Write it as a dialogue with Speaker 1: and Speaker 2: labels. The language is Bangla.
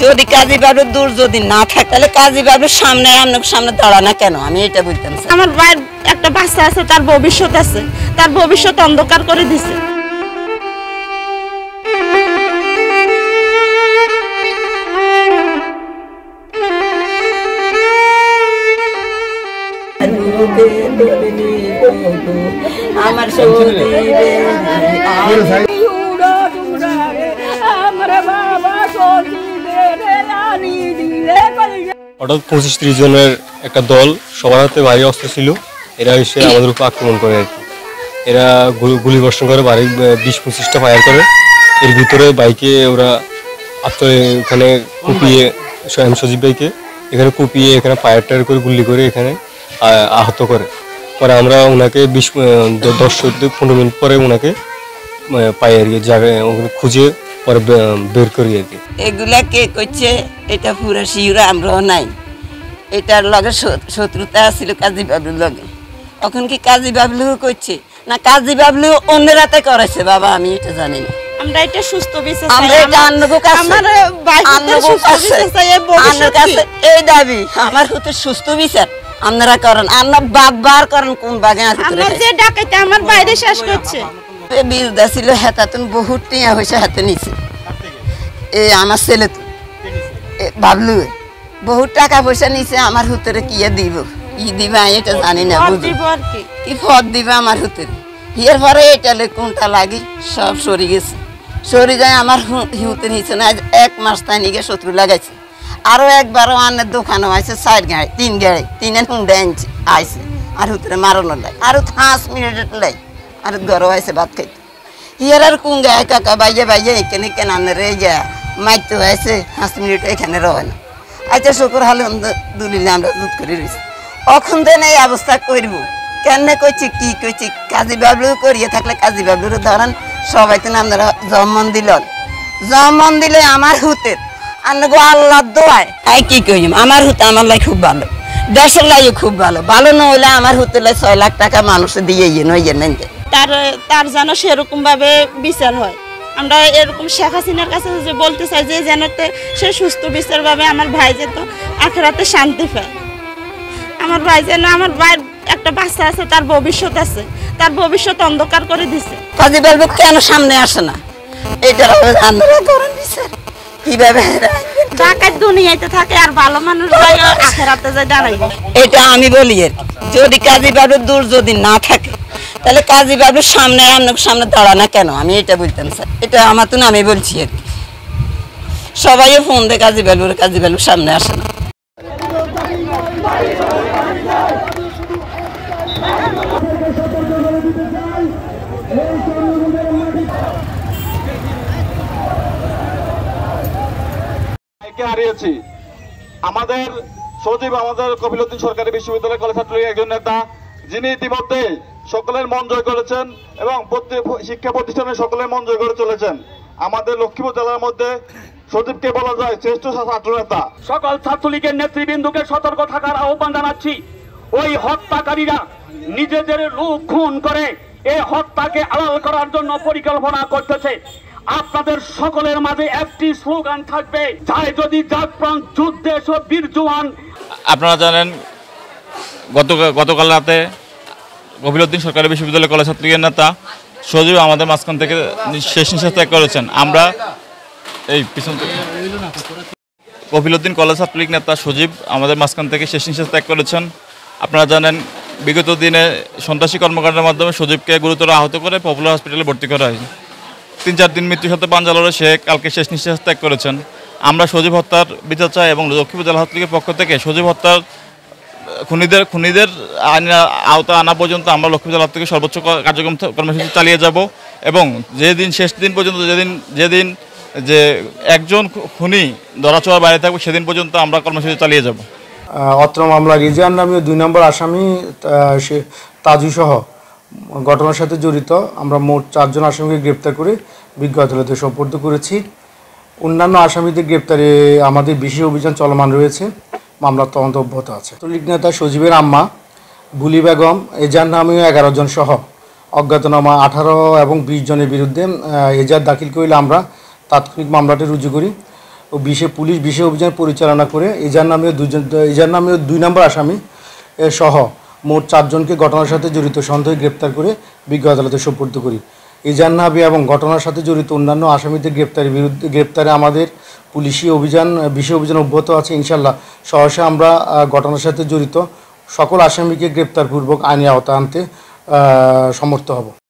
Speaker 1: যদি কাজী বাবুর দূর যদি না থাকে তাহলে কাজী বাবুর সামনে আপনার সামনে দাঁড়ানা কেন? আমি এটা বুঝতাম।
Speaker 2: আমার ভাইয়ের একটা বাচ্চা আছে, তার ভবিষ্যৎ আছে, তার ভবিষ্যৎ অন্ধকার করে দিছে।
Speaker 1: আমার
Speaker 3: হঠাৎ 25-30 জনের একটা দল, সবার হাতে ভারী অস্ত্র ছিল। এরা এসে আমাদের উপর আক্রমণ করে আর কি। এরা গুলি বর্ষণ করে, বাড়ি 20-25টা ফায়ার করে। এর ভিতরে বাইকে ওরা ওখানে কুপিয়ে, সজীব ভাইকে এখানে কুপিয়ে এখানে ফায়ার টায়ার করে গুলি করে এখানে আহত করে। পরে আমরা ওনাকে 10-15 মিনিট পরে ওনাকে পাই আর কি, জায়গায় ওখানে খুঁজে পরে বের করি আর কি।
Speaker 1: এগুলা কে করছে এটা পুরো শিউরা আমরাও নাই। এটার লগে শত্রুতা ছিল কাজী বাবলুর লগে। এখন কি কাজী বাবলু করছে না কাজী বাবলু অন্য রাতে করেছে? বাবা আমি এটা জানি না।
Speaker 2: আমরা এটা সুস্থ বিচার
Speaker 1: চাই, আমরা এটা আন্নগো কাছে, আমার বাইকের সুস্থ বিচার চাই। আমার কাছে এই দাবি, আমার হতে সুস্থ বিচার আপনারা করেন। আপনারা বাগবার করেন কোন বাগে আছে?
Speaker 2: আমরা যে ডাকাইতে আমার বাইরে শেষ করছে।
Speaker 1: বিরুদ্ধা ছিল হেতাতুন বহুত টিয়া হয়েছে হাতে নিচে। এই আমার ছেলে তো বাবলু বহুত টাকা পয়সা নিচে আমার হুতরে কি দিব, ই দিবা এটা জানি না। কি ফদ দিবা আমার হুতরে? এর পরে এটা কোনটা লাগি সব সরি গেছে, সরি যায় আমার হুতে নিচে না। 1 মাস তাই নিয়ে শত্রু লাগাইছে। আরো একবারও আনের দোকানও আছে, 4 গাড়ি 3 গাড়ি 3 হুন্ডা আনছে আইসে আর হুতরে মারানোর লাই। আরো 5 মিনিট লাই আর গরম আছে ভাত খাইতে। হিয়ার আর কোন গায়ে কাকা বাইয়ে বাইয়ে এখানে কেন রে যা মাইতে হয়েছে 5 মিনিট এখানে রয় না। আচ্ছা শুকুর আলহামদুলিল্লাহ আমরা দুধ করে রয়েছি। অখন দেন এই অবস্থা করব কেন করছি কি করছি? কাজী বাবলু করিয়ে থাকলে কাজী বাবলুর ধরেন সবাই তো আপনারা জমন দিলে আমার হুতের আনগো আল্লাহ দোয়ায় আই কি কইম। আমার হুতে আমার লাই খুব ভালো, দেশের লাই খুব ভালো। ভালো না হইলে আমার হুতে লাই 6 লাখ টাকা মানুষ দিয়ে নইয়ে নেন।
Speaker 2: তার যেন সেরকম ভাবে বিচার হয়। আমরা এরকম শেখ হাসিনার কাছে যে বলতে চাই যে যেন সে সুস্থ বিচার ভাবে আমার ভাই যেত আখেরাতে শান্তি পায়। আমার ভাই যেন, আমার ভাইয়ের একটা বাচ্চা আছে, তার ভবিষ্যৎ আছে, তার ভবিষ্যৎ অন্ধকার করে দিছে।
Speaker 1: কাজী বাবলু কেন সামনে আসে না? এটা আপনারা করেন বিচার কিভাবে?
Speaker 2: ঢাকার দুনিয়াতে থাকে আর ভালো মানুষ আখেরাতে যায় দাঁড়াইবে।
Speaker 1: এটা আমি বলি আর যদি কাজী বাবুর দূর যদি না থাকে তাহলে কাজী বাবুর সামনে আপনার সামনে দাঁড়ানা কেন? আমি এটা বলতাম স্যার। এটা আমার তো আমি বলছি আর কি। সবাই ফোন দেয় কাজী বাবুর সামনে আসে না।
Speaker 4: হারিয়েছি আমাদের সজীব, আমাদের কপিলউদ্দিন সরকারি বিশ্ববিদ্যালয় কলেজ ছাত্রলীগের একজন নেতা, যিনি ইতিমধ্যে সকলের মন জয় করেছেন এবং শিক্ষা প্রতিষ্ঠানের সকলের মন জয় করে চলেছেন। আমাদের লক্ষ্মীপুর জেলার মধ্যে সজীবকে বলা যায় শ্রেষ্ঠ ছাত্র নেতা।
Speaker 5: সকল ছাত্রলীগের নেতৃবৃন্দকে সতর্ক থাকার আহ্বান জানাচ্ছি। ওই হত্যাকারীরা নিজেদের লোক খুন করে এই হত্যাকে আড়াল করার জন্য পরিকল্পনা করতেছে। আপনাদের সকলের মাঝে একটি স্লোগান থাকবে, চাই যদি জাগপ্রাণ যুদ্ধে সব বীর জওয়ান।
Speaker 6: আপনারা জানেন গতকাল রাতে কপিলউদ্দিন সরকারি বিশ্ববিদ্যালয় কলেজ ছাত্রলীগের নেতা সজীব আমাদের মাঝখান থেকে শেষ নিঃশ্বাস ত্যাগ করেছেন। আমরা এই পিছন থেকে কপিলউদ্দিন কলেজ ছাত্রলীগ নেতা সজীব আমাদের মাঝখান থেকে শেষ নিঃশ্বাস ত্যাগ করেছেন। আপনারা জানেন বিগত দিনে সন্ত্রাসী কর্মকাণ্ডের মাধ্যমে সজীবকে গুরুতর আহত করে পপুলার হসপিটালে ভর্তি করা হয়। 3-4 দিন মৃত্যুর সাথে পাঞ্জালরে সে কালকে শেষ নিঃশ্বাস ত্যাগ করেছেন। আমরা সজীব হত্যার বিচার চাই এবং লক্ষ্মীপুর জেলা ছাত্রলীগের পক্ষ থেকে সজীব হত্যার খুনিদের আওতা আনা পর্যন্ত আমরা লক্ষ্মীপুর জেলা থেকে সর্বোচ্চ কার্যক্রম কর্মসূচি চালিয়ে যাব এবং যেদিন শেষ দিন পর্যন্ত যেদিন যে একজন খুনি ধরাছোঁয়ার বাইরে থাকবে সেদিন পর্যন্ত আমরা কর্মসূচি চালিয়ে যাব।
Speaker 7: অত্র মামলা রিজিয়ান নামীয় 2 নম্বর আসামি তাজু সহ ঘটনার সাথে জড়িত আমরা মোট 4 জন আসামিকে গ্রেপ্তার করে বিজ্ঞ আদালতে সোপর্দ করেছি। অন্যান্য আসামিদের গ্রেপ্তারে আমাদের বিশেষ অভিযান চলমান রয়েছে। মামলার তদন্ত অব্যাহত আছে। ছাত্রলীগ নেতা সজীবের আম্মা বুলি বেগম, এজার নামীয় 11 জন সহ অজ্ঞাতনামা 18 এবং 20 জনের বিরুদ্ধে এজার দাখিল করলে আমরা তাৎক্ষণিক মামলাটি রুজু করি। ও পুলিশ বিশেষ অভিযান পরিচালনা করে এজার নামীয় 2 নম্বর আসামি সহ মোট 4 জনকে ঘটনার সাথে জড়িত সন্দেহে গ্রেপ্তার করে বিজ্ঞ আদালতে সোপর্দ করি। এজার নামে এবং ঘটনার সাথে জড়িত অন্যান্য আসামিদের গ্রেপ্তারে আমাদের বিশেষ অভিযান অব্যাহত আছে। ইনশাল্লাহ সহসা আমরা ঘটনার সাথে জড়িত সকল আসামিকে গ্রেপ্তারপূর্বক আইনি আওতায় আনতে সমর্থ হব।